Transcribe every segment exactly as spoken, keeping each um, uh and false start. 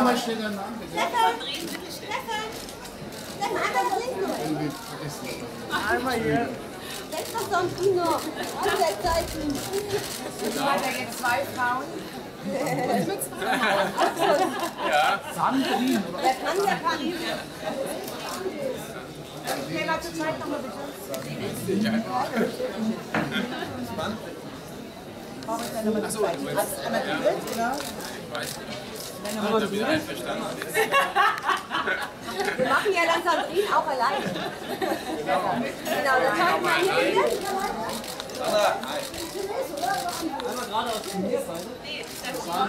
mal schnell deinen Namen bitte. Steffen! Steffen! Steffen, einmal nach links noch. Einmal hier. Jetzt noch Sandrino. Alle Zeiten. Da gibt zwei Frauen. Ja. Sandrine. Wer kann, der kann. Geh mal zur Zeit nochmal bitte. Brauche ich dann nochmal die Zeit? Hast du einmal gewählt, oder? Wenn du mal bin einverstanden. Wir machen ja dann Sandrine auch alleine. Genau, das machen wir hier. Einmal gerade aus dem Meer sein. Nee, Steffen, wir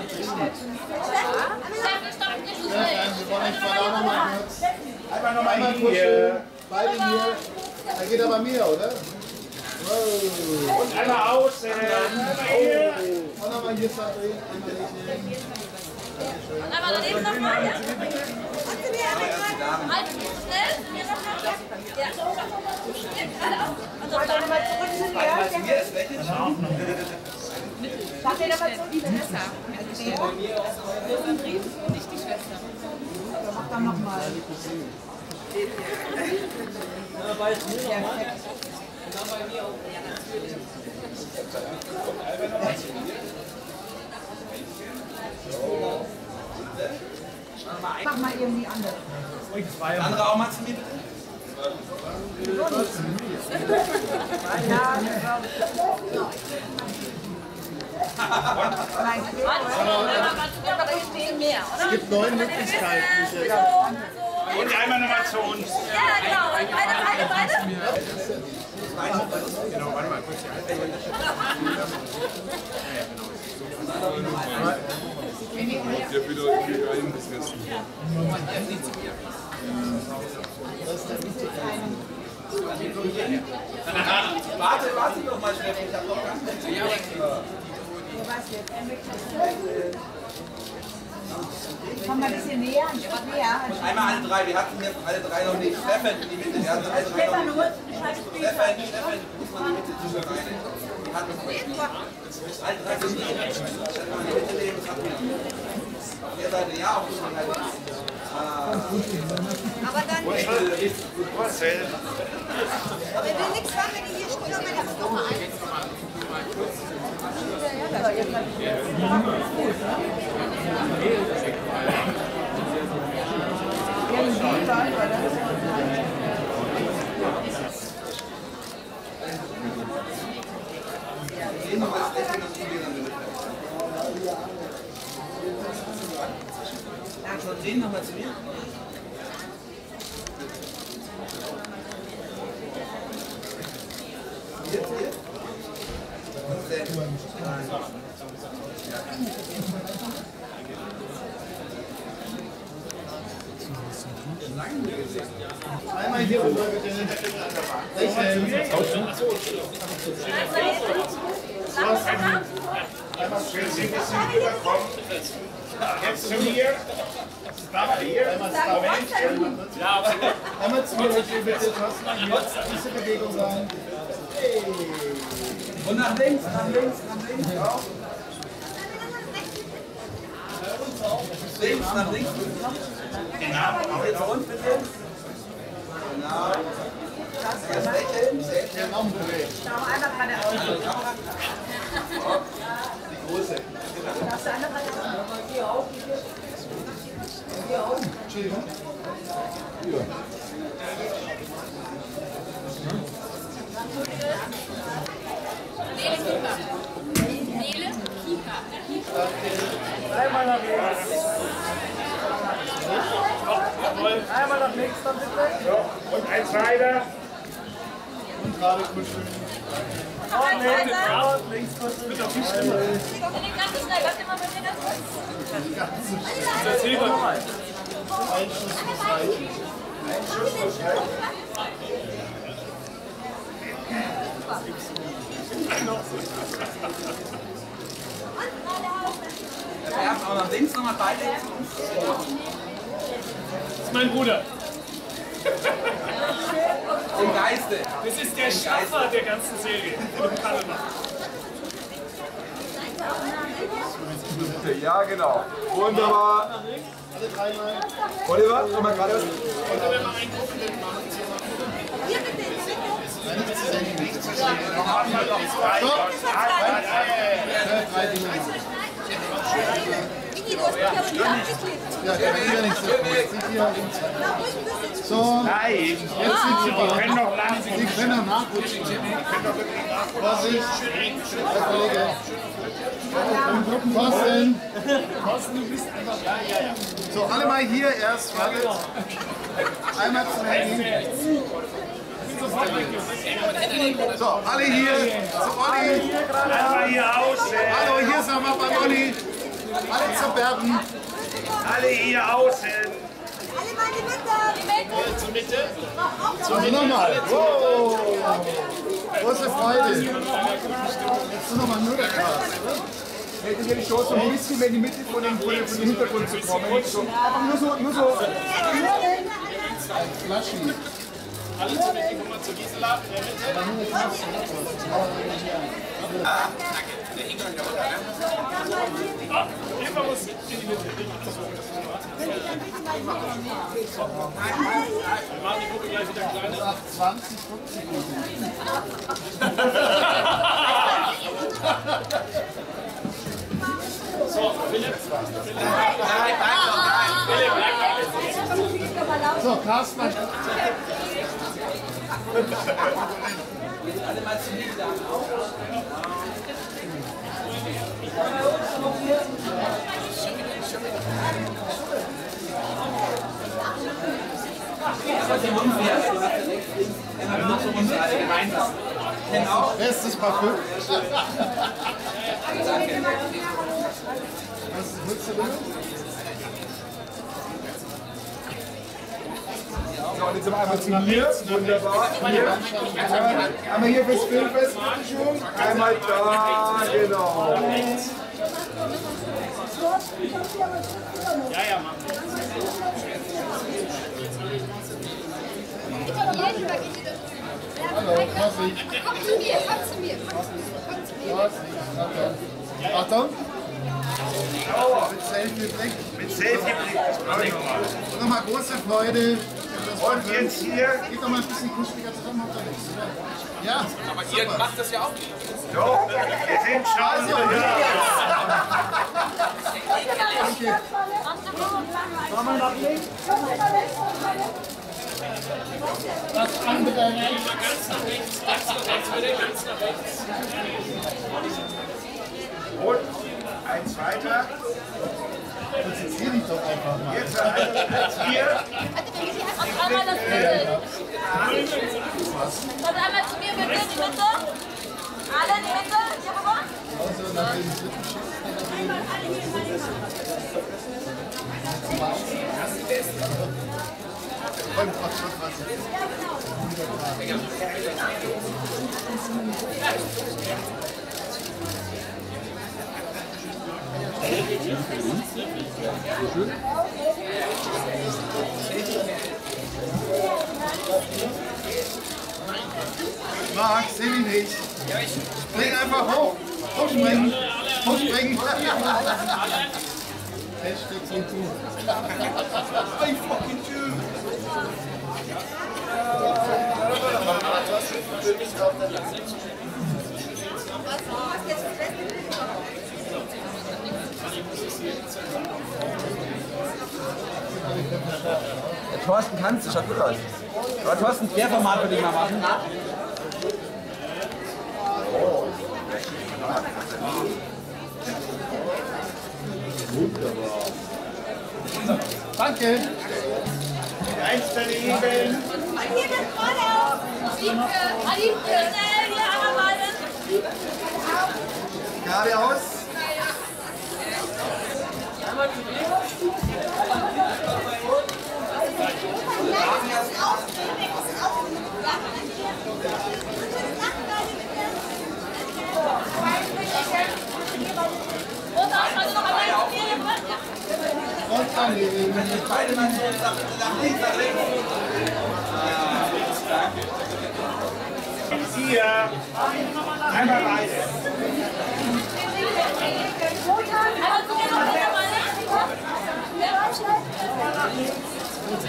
wollen nicht mal auch noch mal kurz. Einmal nochmal Einmal kurz schön. Beide hier. Da geht aber mehr, oder? Wow. Und einmal außen. Einmal hier. Und nochmal hier verdrehen. Einmal nicht nehmen. einmal daneben nochmal. Ja? Kannst du mir einmal gerade? Halt, schnell. Mir nochmal. Ja. Soll ich nochmal zurück zu dir? Sag dir nochmal zurück. Nicht die Schwester. Mach dann nochmal. Ja, bei mir nochmal. Und dann bei mir auch. Ja, natürlich. Mach mal irgendwie anders. Andere auch mal zu mir bitte. Ja, nein, Es gibt neun Möglichkeiten, Michael. Und einmal nochmal zu uns. Ja, genau. Beide, beide, beide. Genau, warte mal kurz. Der will euch hier reingesessen. Warte, warte doch mal schnell. Ich hab noch ganz komm mal ein bisschen näher. näher. Einmal alle drei. Wir hatten jetzt alle drei noch nicht. Steffen, in die Mitte. Wir hatten alle drei Stefan, noch du nicht. holst die Scheibe Steffen, später. Steffen, muss man in die Mitte tun. Wir hatten noch nicht. Alle drei sind nicht. Steffen, in die Mitte legen. Das hatten wir noch. Auf der Seite, ja, auf der Seite. Aber dann. Ich will nicht gut vorstellen. Aber ich will nichts machen, wenn ich hier stehe, wenn das Nummer eins. Sehen nochmal zu mir. Jetzt hier. Und sehr gut. Einmal hier rüber bitte. Lächeln. Einmal schön ein bisschen rüberkommen. Jetzt zu mir. Einmal hier. Einmal zwei Männchen. Einmal zu mir bitte. Thorsten, hier. Diese Bewegung sein. Hey. Und nach links, nach links, nach links. Auch. Links, nach links. Genau. Jetzt rund bitte. Genau. Das Lächeln. Den Raum bewegen. Schau einmal gerade aus. Die große. Darfst du einmal gerade aus? Hier auch. Hier auch. Entschuldigung. Ja. Nele Kika. Nele Kika. Einmal nach links. Einmal nach links dann bitte. So. Und eins weiter. Und gerade kuscheln. Und links, und links kuscheln. Bitte auf die Stimme. Ganz schnell, bleib immer bei mir ganz kurz. Erzähl doch mal. Ein Schuss muss reichen. Ein Schuss muss reichen. Wir haben auch nach links nochmal beide. Das ist mein Bruder. Im Geiste. Das ist der Schaffer der ganzen Serie. Mit dem Karneval. Mitte, ja genau. Wunderbar. Alle dreimal. Oliver, komm mal gerade. Stopp! Drei Dinge. Ja, der will ja nichts davon. Jetzt sind hier so, Nein, jetzt sind sie wir da. können doch lang. Sie können noch nachrutschen. Vorsicht, Herr Kollege. Thorsten. So, alle mal hier erst, wartet. Einmal zum Handy. So, alle hier. Zu Olli. Einmal hier außen. Hallo, hier sind wir bei Olli. Alle zu Berben. Alle hier außen. Alle mal in die Mitte. Also nochmal. Wow. Große Freude. Jetzt nochmal nur der Kraft. Hätten wir die Chance, ein bisschen mehr in die Mitte von dem, von dem, von dem Hintergrund zu kommen. So, einfach nur so, nur so. Flaschen. Alle zur Mitte, guck mal zu Gisela in der Mitte. Ah, der Ingang da unten, ne? Ah, Eva muss in die Mitte. Wir machen die Gruppe gleich wieder kleiner. zwanzig, fünfzig So, Philipp. Philipp, bleib So, Carsten. Alle mal zu mir sagen. Bestes Parfüm. Was willst du denn? So, und jetzt sind wir einmal zu mir. Wunderbar. Hier. Einmal hier fürs Filmfest. Einmal da, genau. Ja, ja, mach. Hallo, Vorsicht. Komm zu mir, komm zu mir. Vorsicht. Achtung. Achtung. Mit Selfie-Blick. Mit Selfie-Blick. Nochmal große Freude. Und jetzt hier. Geht doch mal ein bisschen kuscheliger zusammen, habt ihr nichts, oder? Ja. Aber ihr macht das ja auch nicht. Doch, wir sind schon. Danke. Nochmal nach links. Das andere rechts. Ganz nach rechts, ganz nach rechts, bitte, ganz nach rechts. Und ein zweiter. Konzentrier dich doch einfach mal. Jetzt ein hier. Und einmal das Bild. Und einmal zu mir bitte, die Mitte. Alle in die Mitte, hier rüber. Also nach dem dritten Schiff. Und was, was, Marc, seh mich nicht. Spring einfach hoch. Hochspringen. Hochspringen. Hashtag so tun. I fucking do. Der Thorsten kannst du, schaut gut aus. Aber Thorsten, Querformat würde ich mal machen. Danke. Eins daneben. Hier ganz vorne auf. Liebke, Liebke, schnell, hier einmal beide. Geradeaus. Und auch, also noch einmal hier. Und daneben. Beide mal so nach links, nach links. Hier. Einmal beide. Einmal zu mir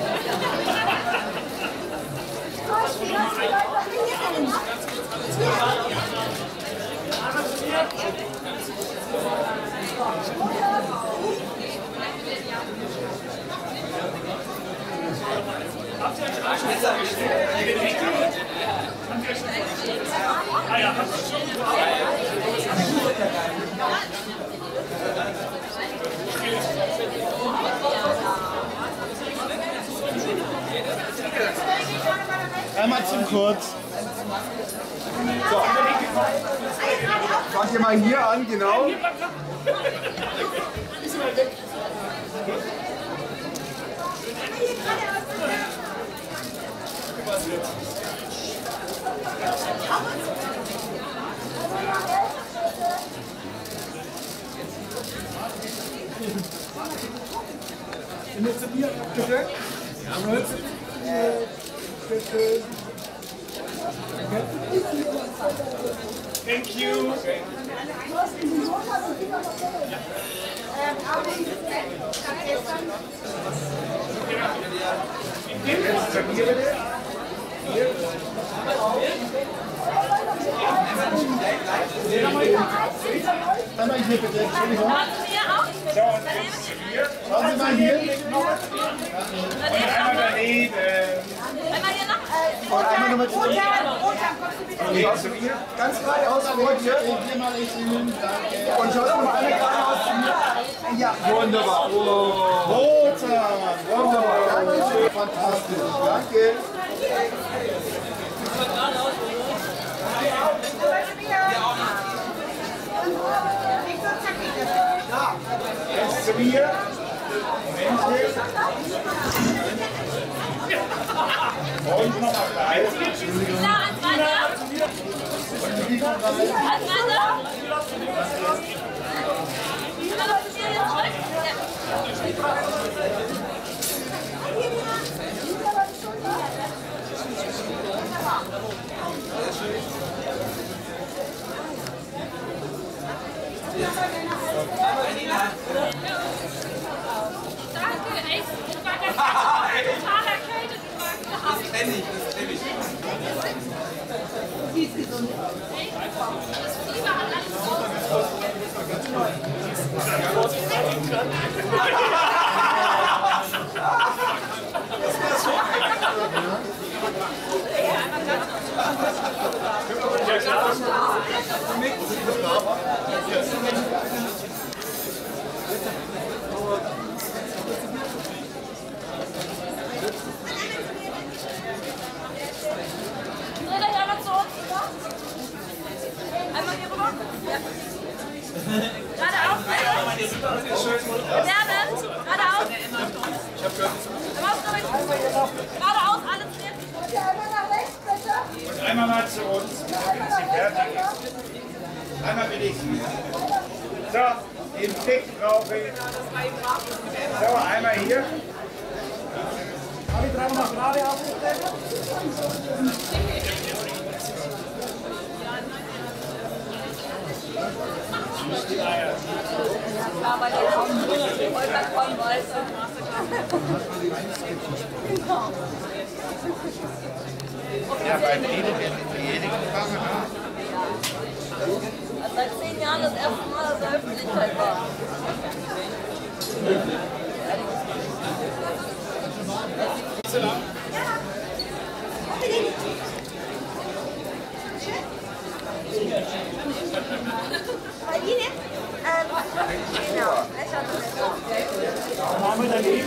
Einmal zum Kurz. So. Fangt ihr mal hier an, genau. Immer zu mir, bitte. Jawohl. Bitte. Thank you. Jetzt zu mir, bitte. Hier. Einmal hier bitte, Entschuldigung. So, und jetzt zu mir. Schauen Sie mal hier. Und einmal daneben. Einmal hier noch. Und einmal nochmal zu mir. Schaut zu mir. Ganz geradeaus vor dir. Hier mal ich Ihnen. Danke. Und schaut mal alle geradeaus zu mir. Ja, wunderbar. Oh. Roter. Wunderbar. Fantastisch. Danke. Jetzt zu mir. Momentchen. Und noch mal gleich. Da, eins weiter. Eins weiter. Danke, echt. Ich war total erkältet. Das kenne ich, das kenne ich. Sie ist gesund. Echt? Das Fieber hat alles raus. Einmal hier rüber. Ja. Geradeaus. Werden. Geradeaus. Geradeaus, alles jetzt. Einmal nach rechts, bitte. Und einmal mal zu uns, damit sie fertig ist. Einmal will ich Sie. So, den Pick brauche ich. So, einmal hier. Alle drei mal geradeaus, bitte. Aber die kommen heute kommen weißt Ja, bei jedem diejenigen Frage, ne? Seit zehn Jahren das erste Mal, dass er Öffentlichkeit war. Bei Ihnen? Ähm, genau. Haben wir daneben?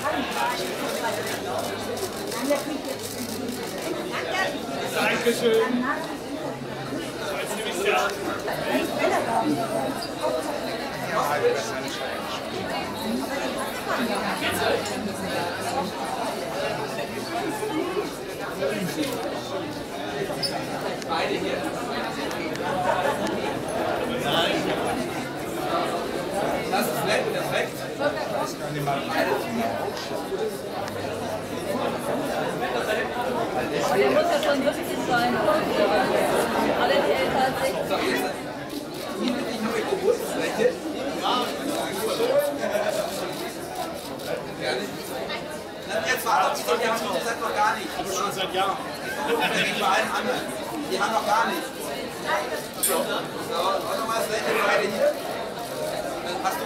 Dankeschön. Beide hier. Das ist nett, perfekt. Der muss ja schon wirklich sein. Alle die älter als ich. So, jetzt. Hier bin ich nur mit Geburtsrechte. Ja. Gerne. Jetzt war seit Jahren. Nicht bei allen anderen. Die haben noch gar nichts. So, warte mal, das Lächeln beide hier. Dann passt du.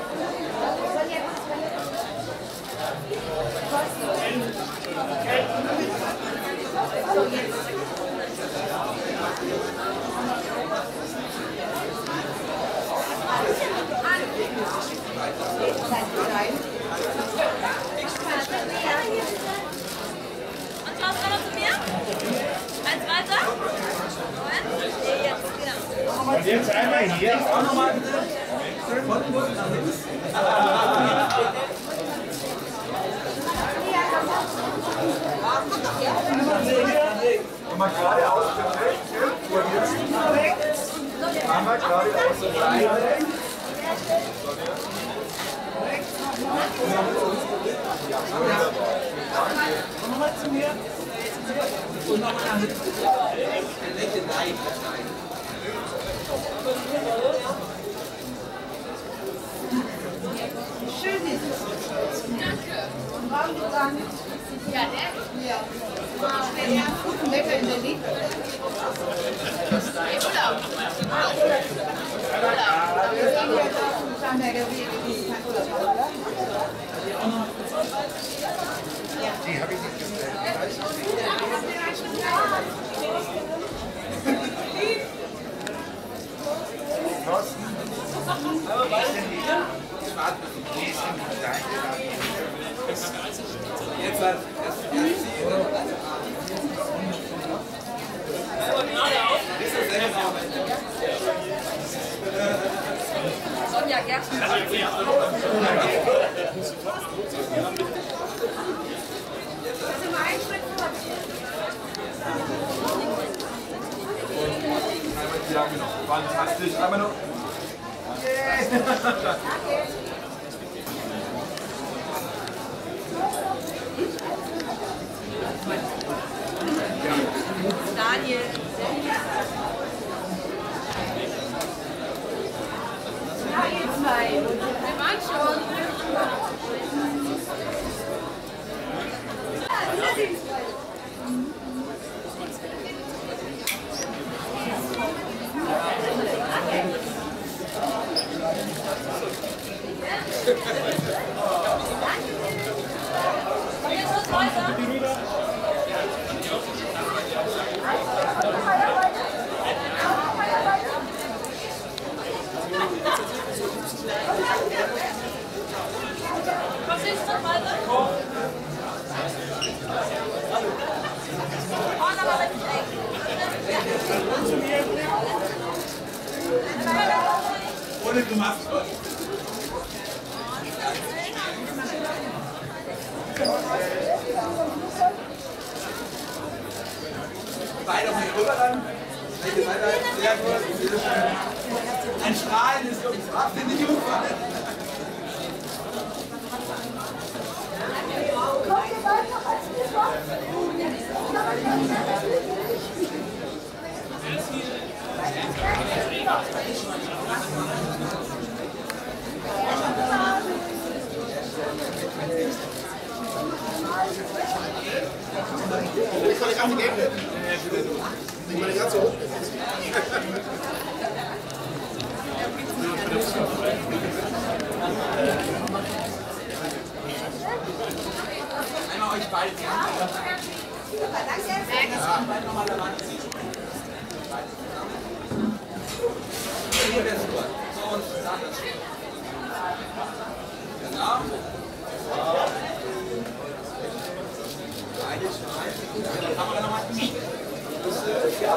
Und Klaus, komm noch zu mir. Eins weiter. Moment. Nee, jetzt, genau. Und jetzt einmal hier. Auch nochmal bitte. Von unten nach links. Mal geradeaus, perfekt. Einmal geradeaus und rein. Komm nochmal zu mir. Und nochmal nach hinten. Lächeln, nein, nein. Schön ist es. Danke. Und warum du sagen? Ja, der. Ja. Ja, guten Wetter in Berlin. Urlaub. Wir gehen ja da zum Starnberger Weg, die kein Urlaub haben, oder? Die habe ich nicht gestellt. Thorsten, wie ist denn die? Wie ist denn die Deine? Jetzt hat es erst sie oder? Ist das sehr genau? Sonja Gersten. Ja, genau. Fantastisch. Einmal noch. Daniel. Wir waren schon. Jetzt geht's weiter. Was ist noch weiter? Vorne aber mit dem Eck. Ohne Grimasse. Beide auf mich rüber dann. Bitte weiter. Sehr gut. Sehr schön. Ein Strahlen ist Luft. Finde ich super. Ich kann nicht ganz gegen. Ich meine, ganz so hoch. Einmal euch beide die Hand. Super, danke. Ja, beide nochmal daran. Hier wäre super. So, und sag das. Genau. Beide schneiden. Die Kamera nochmal. Ja.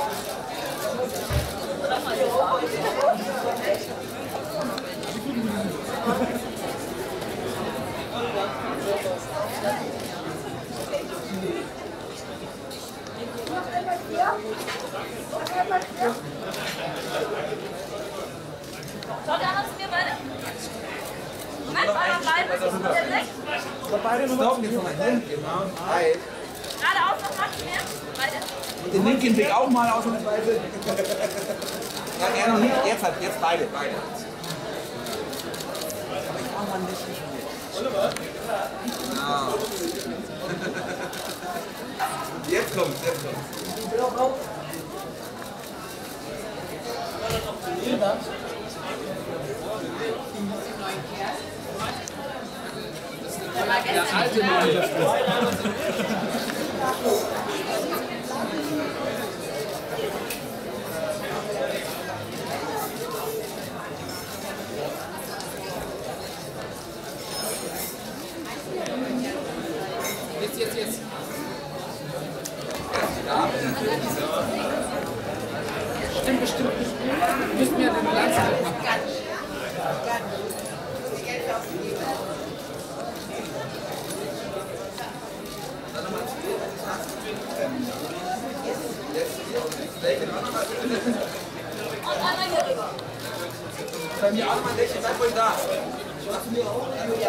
Schaut ihr anders zu mir beide? Moment, einmal bleiben. Der Blick. Stopp, jetzt nochmal hin. Genau. Hi. Geradeaus nochmal zu mir. Beide. Und den linken Blick auch mal ausnahmsweise. Ja, er noch nicht. Jetzt hat, jetzt beide. Beide. Aber ich brauche mal ein bisschen. Genau. Jetzt kommt's, jetzt kommt's. Der alte neue. Jetzt, jetzt, jetzt. Stimmt, bestimmt. Müssen wir den Glanz halt machen. Und einmal hier rüber. Bei mir auch mal ein Lächeln, bleib ruhig da. Machst du mir auch? Ja.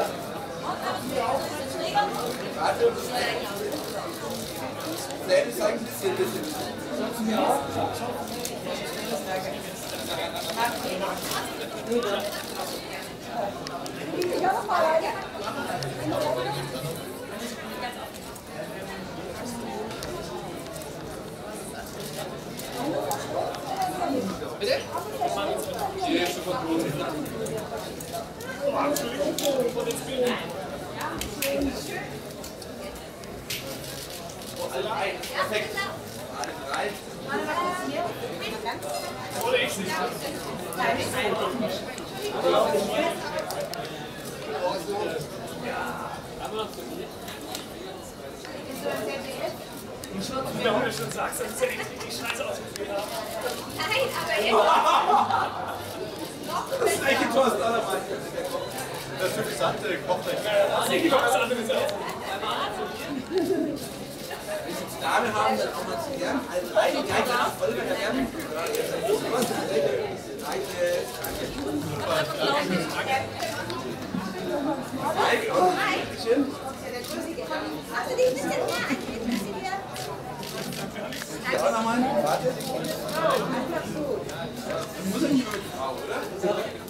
Warte. Selbst zeig ein bisschen, ein bisschen. Machst du mir auch? Ich auch noch mal rein. Bitte? Die erste Vertonung. Perfekt. Drei. Oder ich nicht. Ja, wenn du schon sagst, dann ist ja echt richtig scheiße ausgeführt haben. Nein, aber jetzt. Das ist echt ein tolles Allermann. Das ist wirklich Sand, der kocht nicht. Das ist was anderes aus. Wenn Sie die Dame haben, dann auch mal zu gern. Also drei, die gleiche Folge der Gern. Hast du dich ein bisschen mehr angekriegt, dass sie wieder... Ja, auch nochmal. Warte. Du musst ja nicht mehr mit der Frau, oder?